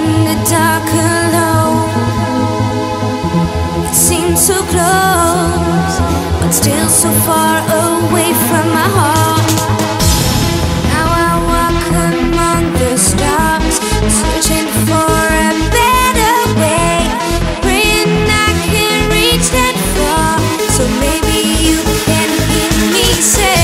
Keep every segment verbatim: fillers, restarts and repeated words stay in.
in the dark alone. It seems so close, but still so far away from my heart. Now I walk among the stars, searching for a better way, praying I can reach that far. So maybe you can hear me say,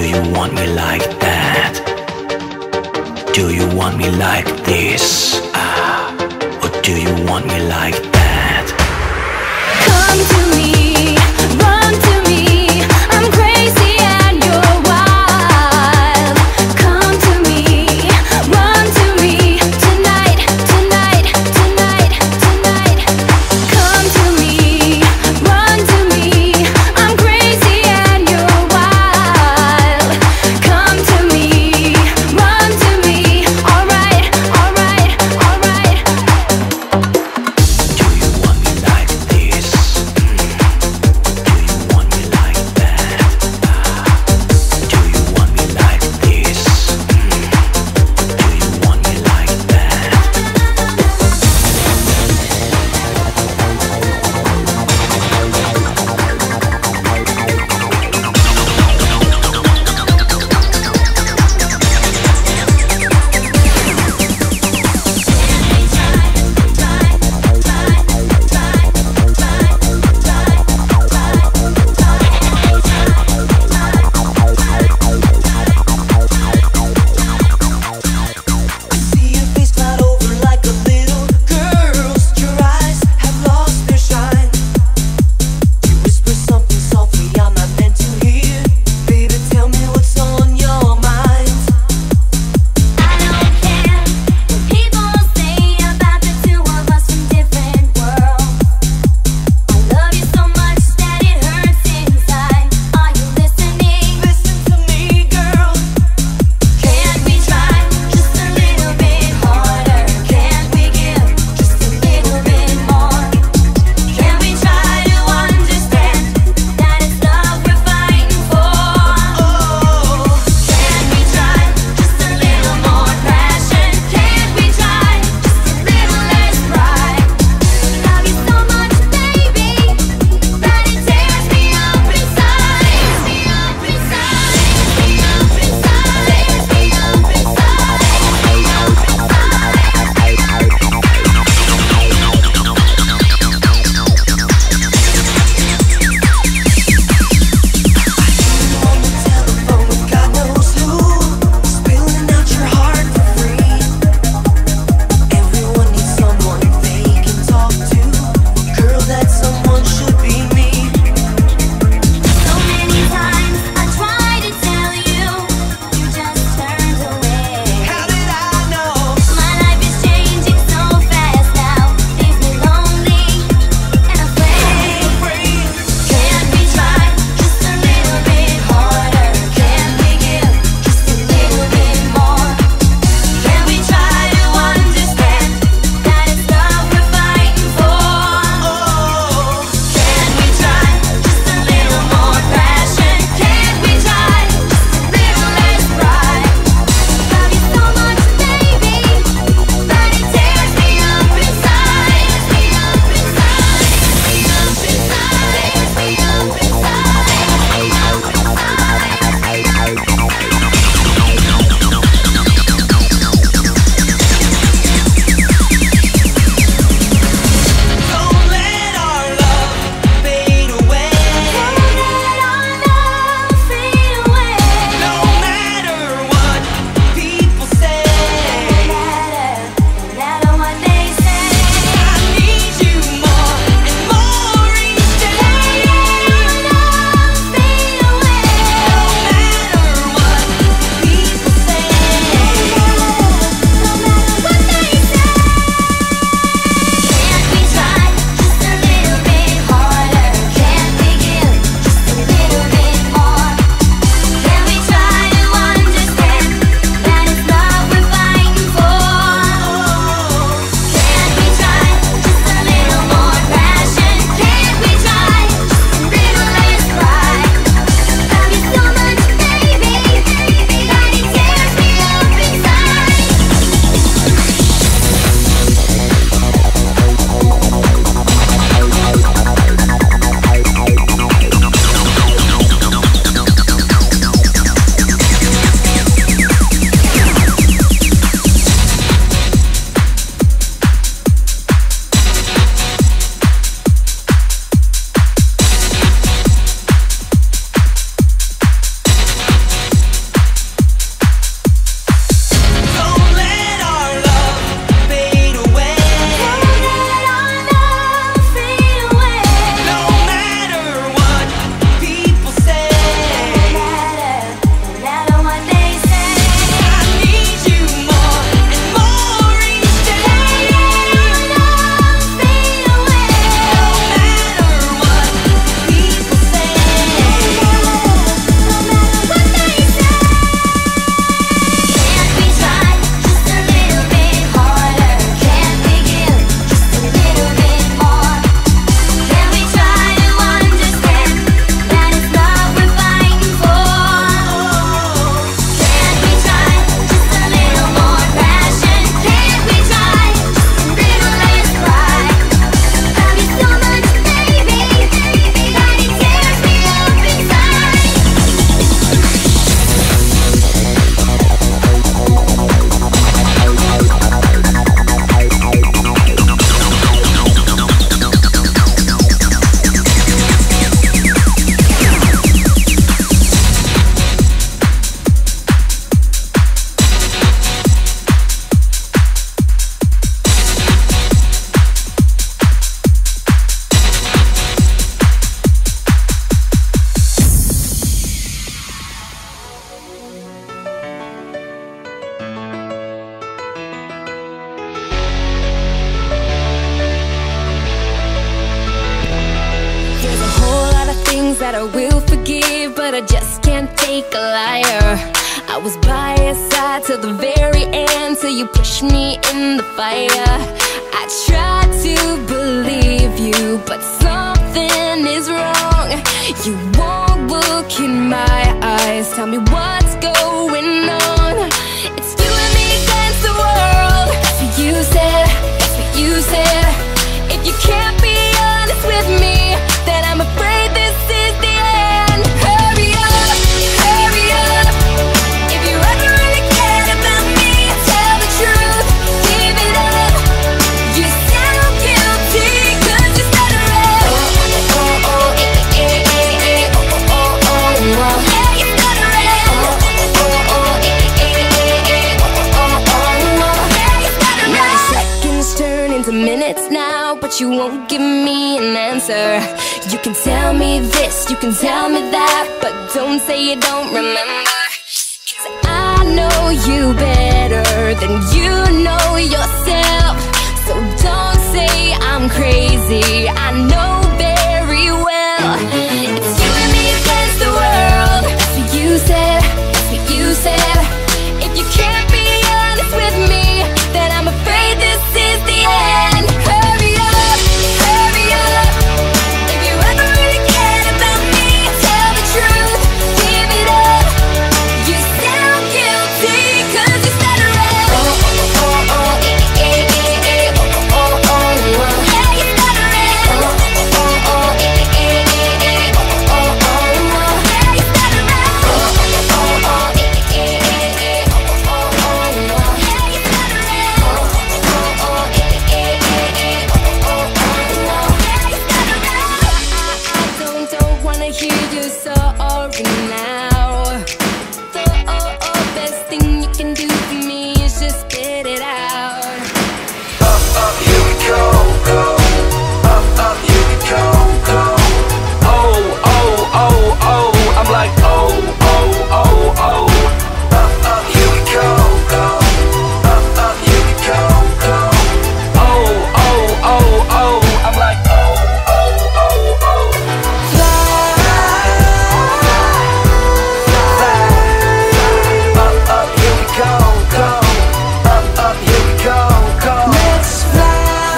do you want me like that? Do you want me like this? Ah, or do you want me like that? Come to me, run to me, I'm crazy and you're wild. Come to me, run to me, tonight, tonight, tonight, tonight. Come to me, run to me, I'm crazy and you're wild. Come to me, run to me, alright, alright, alright. Do you want me like this? Do you want me things that I will forgive, but I just can't take a liar. I was by your side till the very end, till you pushed me in the fire. I tried to believe you, but something is wrong. You won't look in my eyes, tell me what's going on. It's you and me against the world. That's what you said, that's what you said. If you can't be honest with me, then I'm afraid this is the end. Hurry up, hurry up. If you ever really cared about me, tell the truth, give it up. You sound guilty, cause you stuttering. Oh, oh, oh, eh, eh, eh, eh, oh, oh, oh, oh, oh. Yeah, you stuttering. Oh, oh, oh, eh, eh, eh, eh, oh, oh, oh, oh. Yeah, you stuttering. Now seconds turn into minutes now, but you won't give me an answer. You can tell me this, you can tell me that, but don't say you don't remember. Cause I know you better than you know yourself. So don't say I'm crazy, I know very well. It's you and me against the world. That's what you said, that's what you said. If you can't be honest with me, then I'm afraid this is the end. Hurry up, hurry up. If you ever really cared about me, tell the truth, give it up. You sound guilty, cause you stuttering. Oh, oh, oh, oh, eh, eh, eh, eh, oh, oh, oh, oh. Yeah, you stuttering. Oh, oh, oh, eh, eh, eh, eh, oh, oh, oh, oh. Yeah, you stuttering. Oh, oh, oh, eh, eh, eh, eh, oh, oh, oh, oh. Yeah, you stuttering. Oh, oh, oh, eh, eh, eh, eh, oh, oh, oh, oh. Yeah, you stuttering. I don't, don't wanna hear you sorry now. The oh, oh, best thing you can do for me is just spit it out. Up, up, here we go, go. Up, up, here we go, go. Oh, oh, oh, oh. I'm like, oh, oh, oh, oh. Up, up, here we go, go. Up, up, here we go, go. Oh, oh, oh, oh. I'm like, oh, oh, oh, oh. Up, up, here we go, go. Up, up, here we go, go. Let's fly.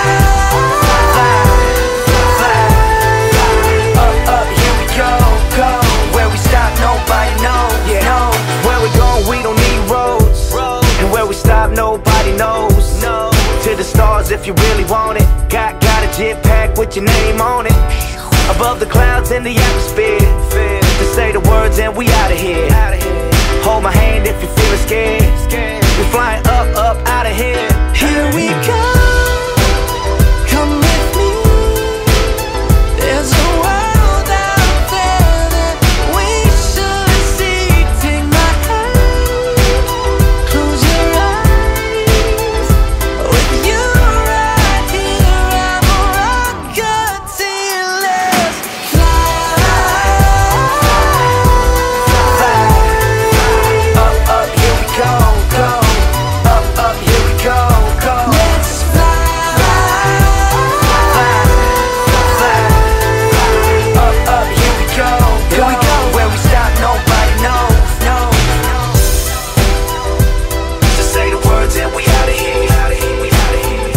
Up, up, here we go, go. Where we stop, nobody knows. Yeah, no. Where we going, we don't need roads. And where we stop, nobody knows. No. To the stars if you really want it. Got, got a jetpack with your name on it. Above the clouds in the atmosphere. To say the words and we outta here. Hold my hand if you're feeling scared. We're flying up, up, out of here. Here we go. Come with me. There's a world out there that we should see. Take my hand, close your eyes. With you right here, I'm a rocket till let's fly. Up, up, here we go, go. Up, up, here we go, go. Let's fly. Up, up, here we go, here we go. Where we stop, nobody knows, no. Just say the words and we outta here, outta here, we outta here.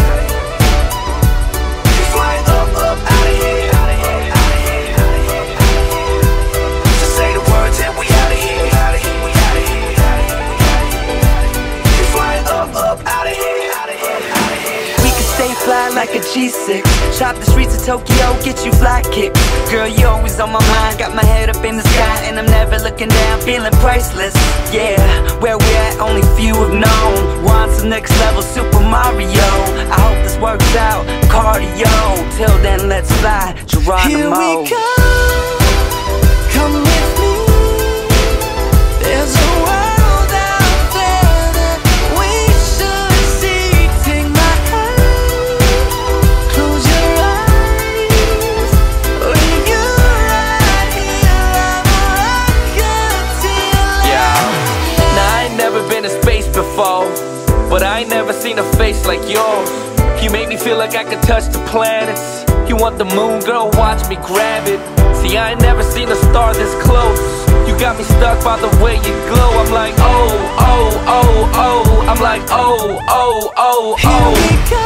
We flying up, up, outta here, outta here, outta here, outta here, outta here. Just say the words and we outta here, outta here, we outta here, outta here, outta here. We flying up, up, outta here, outta here, outta here. We can stay fly like a G six. Shop the streets of Tokyo, get you fly kick. Girl, you always on my mind. Got my head up in the sky and I'm never looking down, feeling priceless. Yeah, where we at, only few have known. Want some next level Super Mario. I hope this works out, cardio. Till then, let's fly, Geronimo. Here we go. Come with me. There's a world out there that we should see. Take my hand, close your eyes. When you're right here, I'm a rocket till Yeah. Now I ain't never been in space before, but I ain't never seen a face like yours. You make me feel like I could touch the planets. You want the moon, girl, watch me grab it. See, I ain't never seen a star this close. You got me stuck by the way you glow. I'm like, oh, oh, oh, oh. I'm like, oh, oh, oh, oh. Here we go.